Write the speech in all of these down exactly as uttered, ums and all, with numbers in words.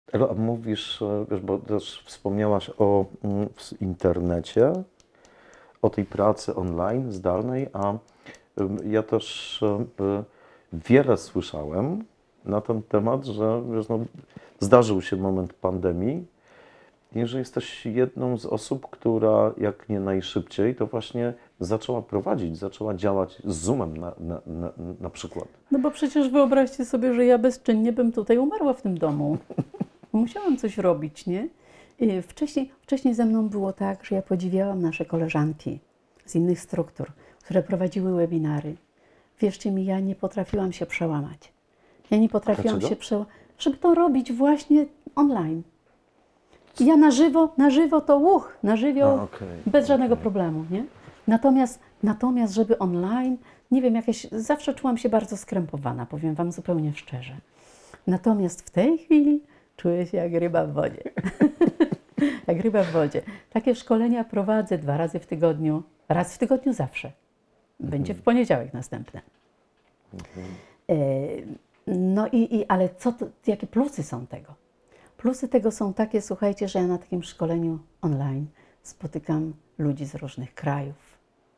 Elo, a mówisz, e, wiesz, bo też wspomniałaś o mm, w internecie, o tej pracy online, zdalnej, a ym, ja też e, e, wiele słyszałem na ten temat, że wiesz, no, zdarzył się moment pandemii i że jesteś jedną z osób, która jak nie najszybciej, to właśnie zaczęła prowadzić, zaczęła działać z Zoomem na, na, na, na przykład. No bo przecież wyobraźcie sobie, że ja bezczynnie bym tutaj umarła w tym domu. Musiałam coś robić, nie? I Wcześniej, wcześniej ze mną było tak, że ja podziwiałam nasze koleżanki z innych struktur, które prowadziły webinary. Wierzcie mi, ja nie potrafiłam się przełamać. Ja nie potrafiłam Dlaczego? się przełamać, żeby to robić właśnie online. Ja na żywo, na żywo to uch, na żywioł, A, okej, bez żadnego okej. problemu, nie? Natomiast, natomiast, żeby online, nie wiem, jakieś, zawsze czułam się bardzo skrępowana, powiem Wam zupełnie szczerze. Natomiast w tej chwili czuję się jak ryba w wodzie. Jak ryba w wodzie. Takie szkolenia prowadzę dwa razy w tygodniu, raz w tygodniu zawsze. Będzie w poniedziałek następne. E, No i, i ale co to, jakie plusy są tego? Plusy tego są takie, słuchajcie, że ja na takim szkoleniu online spotykam ludzi z różnych krajów.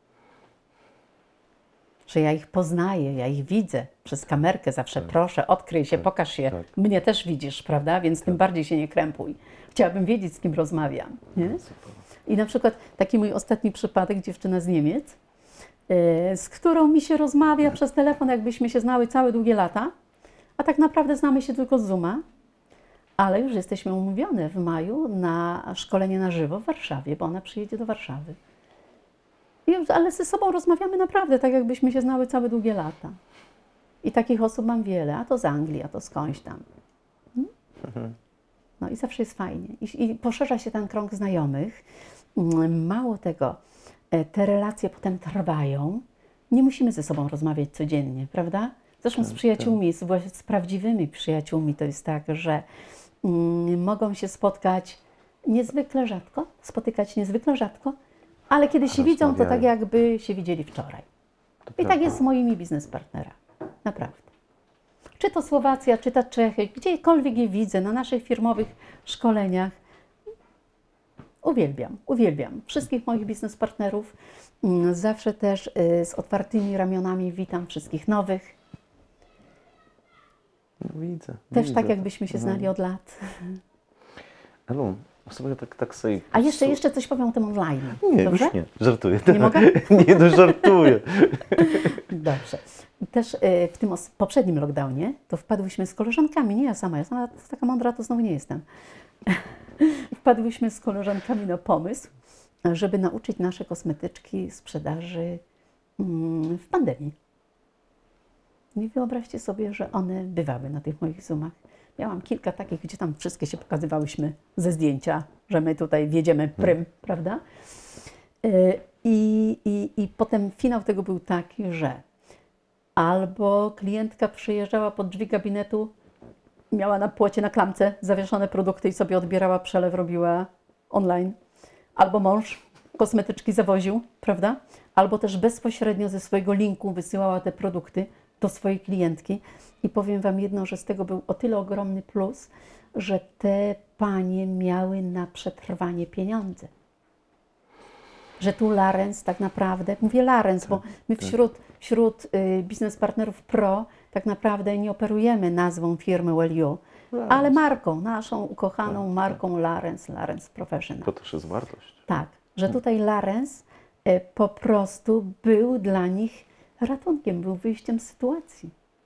Że ja ich poznaję, ja ich widzę przez kamerkę zawsze, Tak. proszę, odkryj się, Tak, pokaż się. tak. Mnie też widzisz, prawda? Więc tym bardziej się nie krępuj. Chciałabym wiedzieć, z kim rozmawiam. Nie? Super. I na przykład taki mój ostatni przypadek, dziewczyna z Niemiec, e, z którą mi się rozmawia przez telefon, jakbyśmy się znały całe długie lata, a tak naprawdę znamy się tylko z Zooma, ale już jesteśmy umówione w maju na szkolenie na żywo w Warszawie, bo ona przyjedzie do Warszawy. I już, ale ze sobą rozmawiamy naprawdę tak, jakbyśmy się znały całe długie lata. I takich osób mam wiele, a to z Anglii, a to skądś tam. Mhm. No i zawsze jest fajnie. I, I poszerza się ten krąg znajomych. Mm, Mało tego, e, te relacje potem trwają. Nie musimy ze sobą rozmawiać codziennie, prawda? Zresztą z Tak, przyjaciółmi, z, właśnie z prawdziwymi przyjaciółmi to jest tak, że mm, mogą się spotkać niezwykle rzadko, spotykać niezwykle rzadko, ale kiedy się widzą, to tak Rozmawiają. jakby się widzieli wczoraj. To I tak prawda. jest z moimi biznespartnerami. Naprawdę. Czy to Słowacja, czy to Czechy, gdziekolwiek je widzę, na naszych firmowych szkoleniach. Uwielbiam, uwielbiam wszystkich moich biznespartnerów. Mm, Zawsze też y, z otwartymi ramionami witam wszystkich nowych. No, widzę. Też widzę. tak, jakbyśmy się znali od lat. Elu, sobie tak, tak sobie... A jeszcze, su- jeszcze coś powiem o tym online. Nie, Dobrze? już nie. Żartuję. Nie mogę? Nie, no żartuję. Dobrze. Też y, w tym os- poprzednim lockdownie to wpadłyśmy z koleżankami, nie ja sama, ja sama taka mądra to znowu nie jestem. Wpadłyśmy z koleżankami na pomysł, żeby nauczyć nasze kosmetyczki sprzedaży mm, w pandemii. I wyobraźcie sobie, że one bywały na tych moich zoomach. Miałam kilka takich, gdzie tam wszystkie się pokazywałyśmy ze zdjęcia, że my tutaj wiedziemy prym, prawda? Y, I, i, I potem finał tego był taki, że albo klientka przyjeżdżała pod drzwi gabinetu, miała na płocie, na klamce zawieszone produkty i sobie odbierała przelew, robiła online. Albo mąż kosmetyczki zawoził, prawda? Albo też bezpośrednio ze swojego linku wysyłała te produkty do swojej klientki. I powiem Wam jedno, że z tego był o tyle ogromny plus, że te panie miały na przetrwanie pieniądze. Że tu Larens tak naprawdę, mówię Larens, bo my wśród, wśród y, biznes partnerów pro tak naprawdę nie operujemy nazwą firmy Well You, ale marką, naszą ukochaną marką Larens, Larens Professional. To też jest wartość. Tak, że tutaj Larens y, po prostu był dla nich ratunkiem, był wyjściem z sytuacji.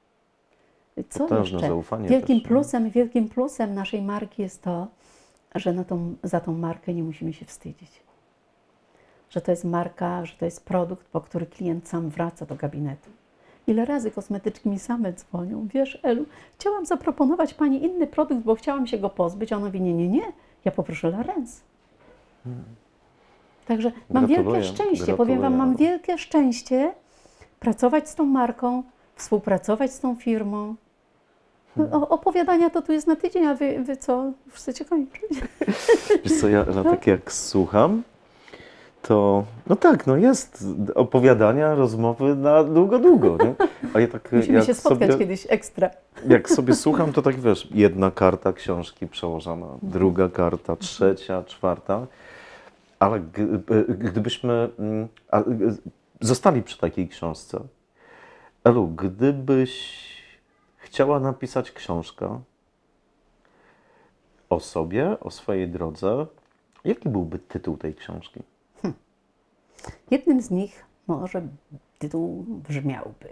Co Potężne jeszcze? zaufanie Wielkim też, no. plusem, wielkim plusem naszej marki jest to, że na tą, za tą markę nie musimy się wstydzić. Że to jest marka, że to jest produkt, po który klient sam wraca do gabinetu. Ile razy kosmetyczki mi same dzwonią, wiesz Elu, chciałam zaproponować Pani inny produkt, bo chciałam się go pozbyć, a ona mówi, nie, nie, nie, ja poproszę Larens. Hmm. Także mam Gratuluję, wielkie szczęście, gratuluję. powiem Wam, mam wielkie szczęście pracować z tą marką, współpracować z tą firmą. O, opowiadania to tu jest na tydzień, a Wy, wy co, już chcecie kończyć? Wiesz co, ja no, tak jak słucham, to, no tak, no jest opowiadania, rozmowy na długo, długo, nie? A ja tak, Musimy jak się spotkać sobie, kiedyś ekstra. jak sobie słucham, to tak wiesz, jedna karta książki przełożona, druga karta, trzecia, czwarta, ale g- gdybyśmy mm, a, g- zostali przy takiej książce, Elu, gdybyś chciała napisać książkę o sobie, o swojej drodze, jaki byłby tytuł tej książki? Jednym z nich może tytuł brzmiałby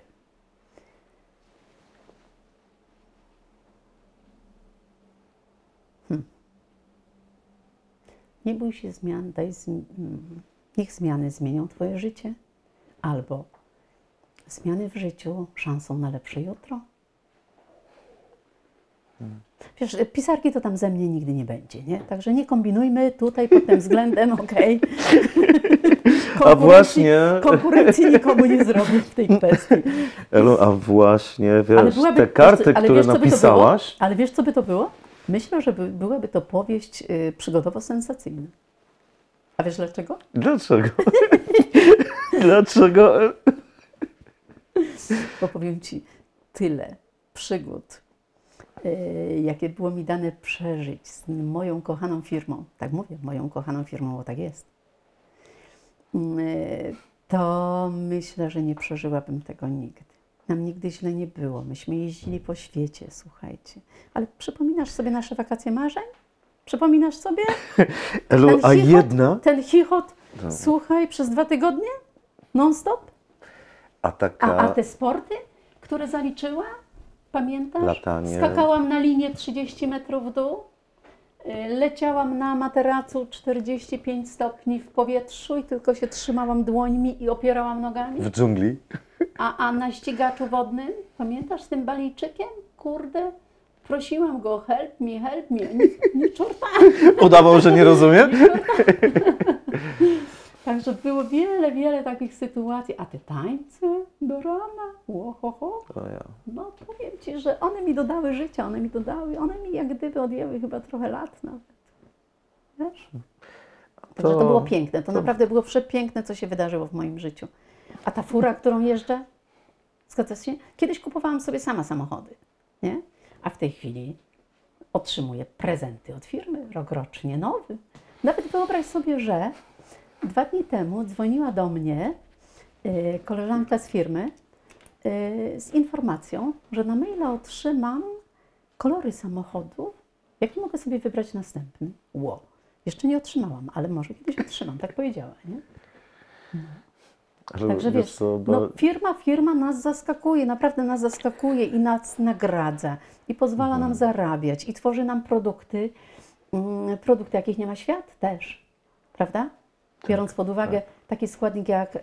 hmm. Nie bój się zmian, daj zmi- niech zmiany zmienią Twoje życie, albo zmiany w życiu szansą na lepsze jutro. Hmm. Wiesz, pisarki to tam ze mnie nigdy nie będzie, nie? Także nie kombinujmy tutaj pod tym względem, okej. Okay. A właśnie... Konkurencji nikomu nie zrobię w tej kwestii. Elu, a właśnie, wiesz, byłaby, te karty, wiesz, ale które wiesz, napisałaś... Ale wiesz, co by to było? Myślę, że by, byłaby to powieść y, przygodowo-sensacyjna. A wiesz dlaczego? Dlaczego? Dlaczego? Bo powiem Ci, tyle przygód, y, jakie było mi dane przeżyć z moją kochaną firmą, tak mówię, moją kochaną firmą, bo tak jest, y, to myślę, że nie przeżyłabym tego nigdy. Nam nigdy źle nie było. Myśmy jeździli po świecie, słuchajcie. Ale przypominasz sobie nasze wakacje marzeń? Przypominasz sobie? Elu, Ten a chichot, jedna... Ten chichot, No. słuchaj, przez dwa tygodnie? Non-stop? A taka... A, a te sporty, które zaliczyła? Pamiętasz? Latanie. Skakałam na linię trzydzieści metrów w dół. Leciałam na materacu czterdzieści pięć stopni w powietrzu i tylko się trzymałam dłońmi i opierałam nogami. W dżungli. A, a na ścigaczu wodnym, pamiętasz, z tym Balijczykiem? Kurde, prosiłam go, help me, help me. Nie, nie czorta. Udawał, że nie rozumie? Nie czorta. Także było wiele, wiele takich sytuacji. A te tańce do rana, łohoho. O ja. No powiem Ci, że one mi dodały życia, one mi dodały, one mi jak gdyby odjęły chyba trochę lat nawet. Wiesz? Także to, to było piękne, to, to naprawdę było przepiękne, co się wydarzyło w moim życiu. A ta fura, którą jeżdżę, zgadza się? Kiedyś kupowałam sobie sama samochody, nie? A w tej chwili otrzymuję prezenty od firmy, rokrocznie nowy. Nawet wyobraź sobie, że dwa dni temu dzwoniła do mnie y, koleżanka z firmy y, z informacją, że na maila otrzymam kolory samochodu, jaki mogę sobie wybrać następny. Ło, jeszcze nie otrzymałam, ale może kiedyś otrzymam, tak powiedziała, nie? No. Także wiesz, co, bo... no, firma, firma nas zaskakuje, naprawdę nas zaskakuje i nas nagradza i pozwala mhm. nam zarabiać i tworzy nam produkty, mm, produkty, jakich nie ma świat też, prawda? Biorąc tak, pod uwagę tak. taki składnik jak, e,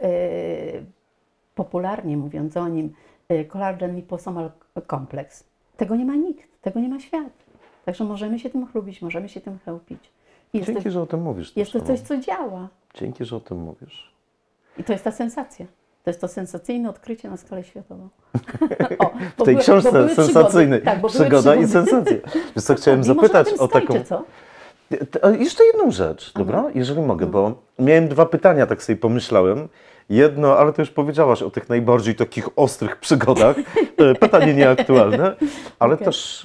popularnie mówiąc o nim, e, collagen liposomal complex. Tego nie ma nikt, tego nie ma świat. Także możemy się tym chlubić, możemy się tym chełpić. I Dzięki, to, że o tym mówisz. Jest to coś, co działa. Dzięki, że o tym mówisz. I to jest ta sensacja. To jest to sensacyjne odkrycie na skalę światową. O, w tej były, książce sensacyjnej. Tak, Przygoda i sensacja. Wiesz co, chciałem zapytać o, o taką... Stoi, co? Jeszcze jedną rzecz, dobra? Aha. Jeżeli mogę, no. bo miałem dwa pytania, tak sobie pomyślałem. Jedno, ale to już powiedziałaś o tych najbardziej takich ostrych przygodach. Pytanie nieaktualne, ale okay. też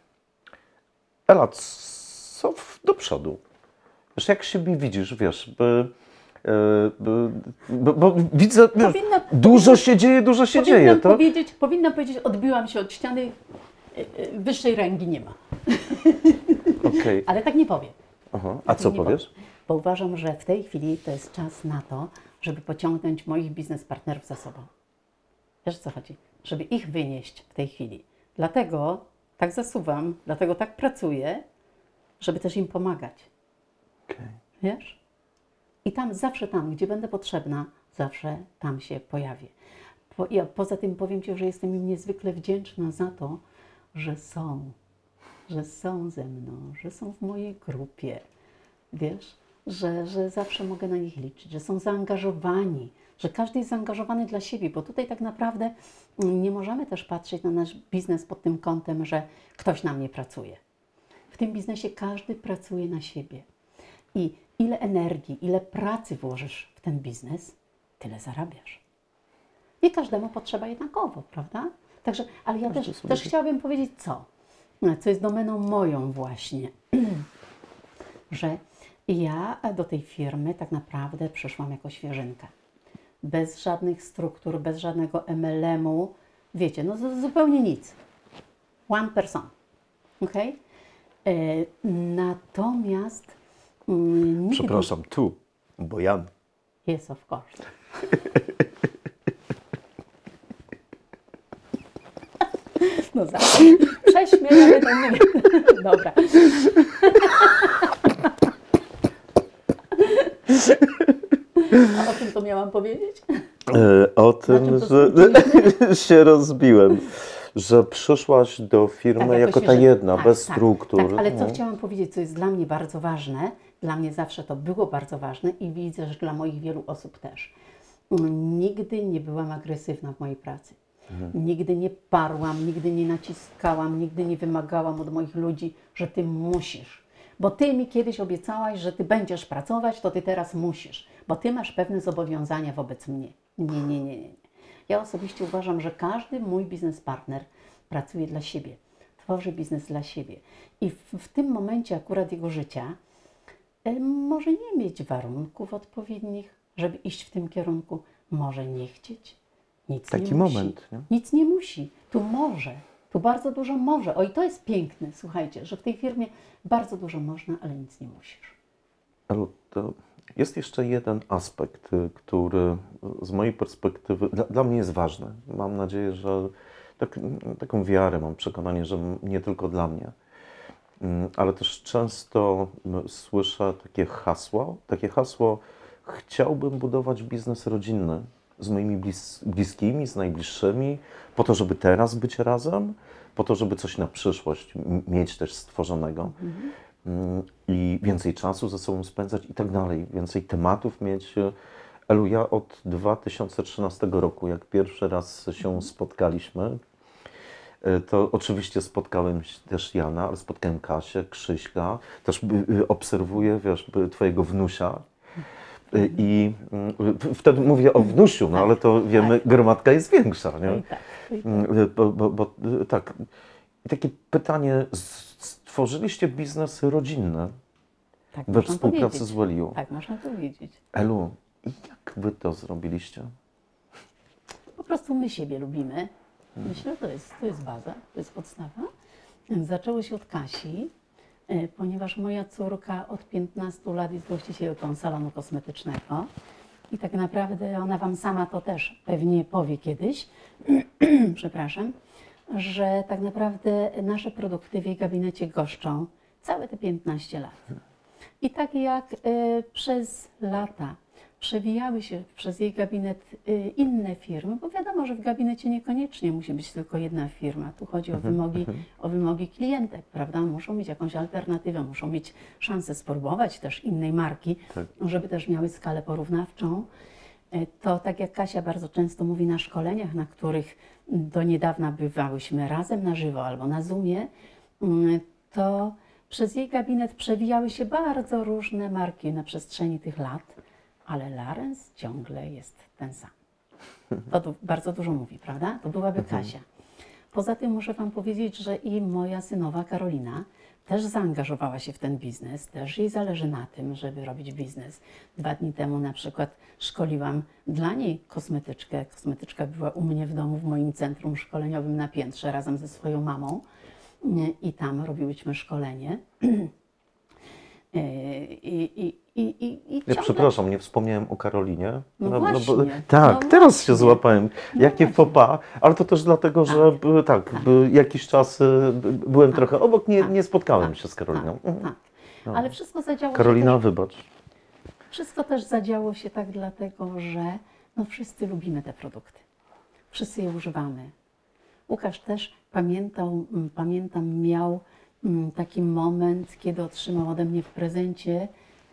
Ela, co do przodu? Wiesz, jak siebie widzisz, wiesz, by, by, by, bo widzę, powinna, dużo powinna, się dzieje, dużo się dzieje. To... Powiedzieć, powinnam powiedzieć, odbiłam się od ściany, wyższej ręki nie ma. Okay. Ale tak nie powiem. Aha. A co powiesz? Powiem, bo uważam, że w tej chwili to jest czas na to, żeby pociągnąć moich biznes partnerów za sobą. Wiesz, o co chodzi? Żeby ich wynieść w tej chwili. Dlatego tak zasuwam, dlatego tak pracuję, żeby też im pomagać. Okay. Wiesz? I tam, zawsze tam, gdzie będę potrzebna, zawsze tam się pojawię. Po, ja poza tym powiem Ci, że jestem im niezwykle wdzięczna za to, że są. Że są ze mną, że są w mojej grupie, wiesz, że, że zawsze mogę na nich liczyć, że są zaangażowani, że każdy jest zaangażowany dla siebie, bo tutaj tak naprawdę nie możemy też patrzeć na nasz biznes pod tym kątem, że ktoś na mnie pracuje. W tym biznesie każdy pracuje na siebie i ile energii, ile pracy włożysz w ten biznes, tyle zarabiasz. Nie każdemu potrzeba jednakowo, prawda? Także, ale ja też, też chciałabym powiedzieć co, co jest domeną moją właśnie, że ja do tej firmy tak naprawdę przyszłam jako świeżynka. Bez żadnych struktur, bez żadnego M L M-u, wiecie, no zupełnie nic. One person, ok? E, natomiast... Mm, Przepraszam, tu, bo Jan. Yes, of course. No zawsze. Prześmiewamy ten mówię. Dobra. A o czym to miałam powiedzieć? E, o tym, że się rozbiłem. Że przyszłaś do firmy tak, jako ta jedna, tak, bez tak, struktur. Tak, ale co no. chciałam powiedzieć, co jest dla mnie bardzo ważne, dla mnie zawsze to było bardzo ważne i widzę, że dla moich wielu osób też. Nigdy nie byłam agresywna w mojej pracy. Mhm. Nigdy nie parłam, nigdy nie naciskałam, nigdy nie wymagałam od moich ludzi, że ty musisz. Bo ty mi kiedyś obiecałaś, że ty będziesz pracować, to ty teraz musisz. Bo ty masz pewne zobowiązania wobec mnie. Nie, nie, nie, nie. Ja osobiście uważam, że każdy mój biznes partner pracuje dla siebie, tworzy biznes dla siebie. I w, w tym momencie akurat jego życia e, może nie mieć warunków odpowiednich, żeby iść w tym kierunku. Może nie chcieć, nic Taki nie musi. moment, nie? Nic nie musi. Tu może, tu bardzo dużo może. O i to jest piękne, słuchajcie, że w tej firmie bardzo dużo można, ale nic nie musisz. Ale to jest jeszcze jeden aspekt, który z mojej perspektywy dla, dla mnie jest ważny. Mam nadzieję, że tak, taką wiarę, mam przekonanie, że nie tylko dla mnie, ale też często słyszę takie hasło, takie hasło, chciałbym budować biznes rodzinny z moimi blis, bliskimi, z najbliższymi, po to, żeby teraz być razem, po to, żeby coś na przyszłość mieć też stworzonego. Mhm. I więcej czasu ze sobą spędzać i tak dalej, więcej tematów mieć. Elu, ja od dwa tysiące trzynastego roku, jak pierwszy raz się spotkaliśmy, to oczywiście spotkałem też Jana, ale spotkałem Kasię, Krzyśka, też obserwuję, wiesz, twojego wnusia. I wtedy mówię o wnusiu, no ale to wiemy, gromadka jest większa, nie? Bo, bo, bo tak. I takie pytanie, stworzyliście biznes rodzinny tak, we współpracy z Welliu. Tak, można powiedzieć. Elu, jak wy to zrobiliście? Po prostu my siebie lubimy. Myślę, że to jest, to jest baza, to jest podstawa. Zaczęło się od Kasi, ponieważ moja córka od piętnastu lat jest właścicielką salonu kosmetycznego i tak naprawdę ona wam sama to też pewnie powie kiedyś, przepraszam, że tak naprawdę nasze produkty w jej gabinecie goszczą całe te piętnaście lat. I tak jak y, przez lata przewijały się przez jej gabinet y, inne firmy, bo wiadomo, że w gabinecie niekoniecznie musi być tylko jedna firma. Tu chodzi o wymogi, o wymogi klientek, prawda? Muszą mieć jakąś alternatywę, muszą mieć szansę spróbować też innej marki, tak, żeby też miały skalę porównawczą. To tak jak Kasia bardzo często mówi na szkoleniach, na których do niedawna bywałyśmy razem na żywo albo na Zoomie, to przez jej gabinet przewijały się bardzo różne marki na przestrzeni tych lat, ale Larens ciągle jest ten sam. To du- bardzo dużo mówi, prawda? To byłaby Kasia. Poza tym muszę wam powiedzieć, że i moja synowa Karolina też zaangażowała się w ten biznes, też jej zależy na tym, żeby robić biznes. Dwa dni temu na przykład szkoliłam dla niej kosmetyczkę. Kosmetyczka była u mnie w domu, w moim centrum szkoleniowym na piętrze razem ze swoją mamą i tam robiłyśmy szkolenie. I, i, i, i, i ja przepraszam, nie wspomniałem o Karolinie. No, no właśnie. Bo, tak, no teraz właśnie. się złapałem. Jakie no popa, ale to też dlatego, że tak, tak, tak. jakiś czas byłem tak, trochę obok, nie, tak, nie spotkałem tak, się z Karoliną. Tak, tak. No. Ale wszystko zadziało Karolina, się też, wybacz. Wszystko też zadziało się tak dlatego, że no wszyscy lubimy te produkty. Wszyscy je używamy. Łukasz też pamiętał, pamiętam, miał taki moment, kiedy otrzymał ode mnie w prezencie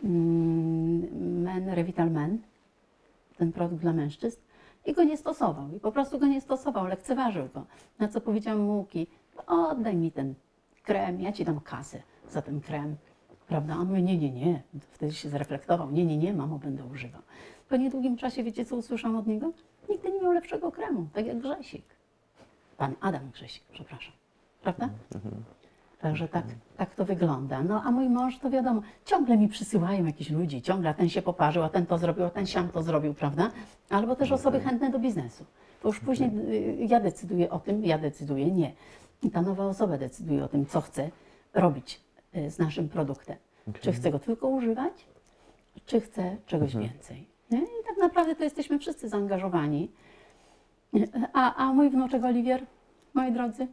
Men, Revital Men, ten produkt dla mężczyzn, i go nie stosował. I po prostu go nie stosował, lekceważył go. Na co powiedziałam mu: Łuki, oddaj mi ten krem, ja ci dam kasę za ten krem. Prawda? A on mówi, nie, nie, nie. Wtedy się zreflektował. Nie, nie, nie, mamo, będę używał. Po niedługim czasie, wiecie, co usłyszałam od niego? Nigdy nie miał lepszego kremu, tak jak Grzesik. Pan Adam Grzesik, przepraszam. Prawda? Także tak, tak to wygląda. No a mój mąż, to wiadomo, ciągle mi przysyłają jakichś ludzi, ciągle a ten się poparzył, a ten to zrobił, a ten siam to zrobił, prawda? Albo też osoby chętne do biznesu. To już później y, ja decyduję o tym, ja decyduję nie. I ta nowa osoba decyduje o tym, co chce robić y, z naszym produktem. Okay. Czy chce go tylko używać, czy chce czegoś mhm. więcej. Nie? I tak naprawdę to jesteśmy wszyscy zaangażowani. A, a mój wnuczek Oliwier, moi drodzy,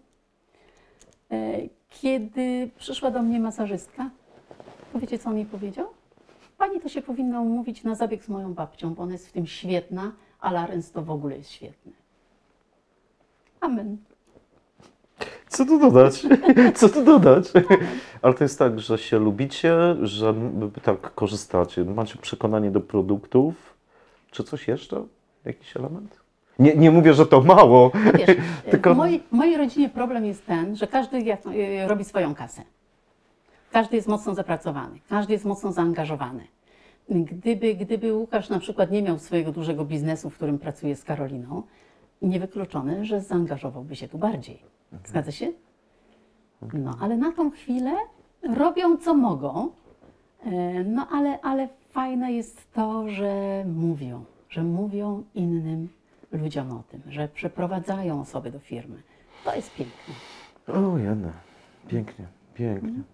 kiedy przyszła do mnie masażystka, to wiecie, co on mi powiedział? Pani to się powinna umówić na zabieg z moją babcią, bo ona jest w tym świetna, a Larens to w ogóle jest świetny. Amen. Co tu dodać? Co tu dodać? Ale to jest tak, że się lubicie, że tak korzystacie, macie przekonanie do produktów. Czy coś jeszcze? Jakiś element? Nie, nie mówię, że to mało. Wiesz, tylko... w, mojej, w mojej rodzinie problem jest ten, że każdy jak, robi swoją kasę. Każdy jest mocno zapracowany, każdy jest mocno zaangażowany. Gdyby, gdyby Łukasz na przykład nie miał swojego dużego biznesu, w którym pracuje z Karoliną, niewykluczone, że zaangażowałby się tu bardziej. Zgadza się? No, ale na tą chwilę robią co mogą, no ale, ale fajne jest to, że mówią, że mówią innym ludziom o tym, że przeprowadzają osoby do firmy. To jest piękne. O, Jana, pięknie, pięknie. Mm.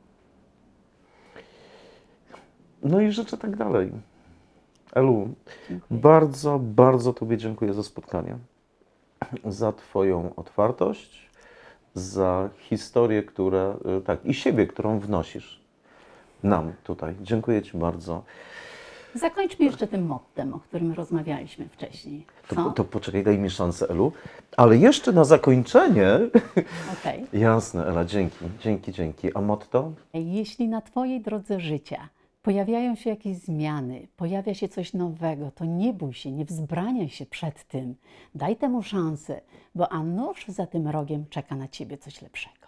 No i życzę tak dalej. Elu, dziękuję. bardzo, bardzo Tobie dziękuję za spotkanie, za Twoją otwartość, za historię, które, tak, i siebie, którą wnosisz nam tutaj. Dziękuję Ci bardzo. Zakończmy jeszcze tym mottem, o którym rozmawialiśmy wcześniej. To, to poczekaj, daj mi szansę, Elu. Ale jeszcze na zakończenie... Okay. Jasne, Ela, dzięki, dzięki, dzięki. A motto? Jeśli na Twojej drodze życia pojawiają się jakieś zmiany, pojawia się coś nowego, to nie bój się, nie wzbraniaj się przed tym. Daj temu szansę, bo a nuż za tym rogiem czeka na Ciebie coś lepszego.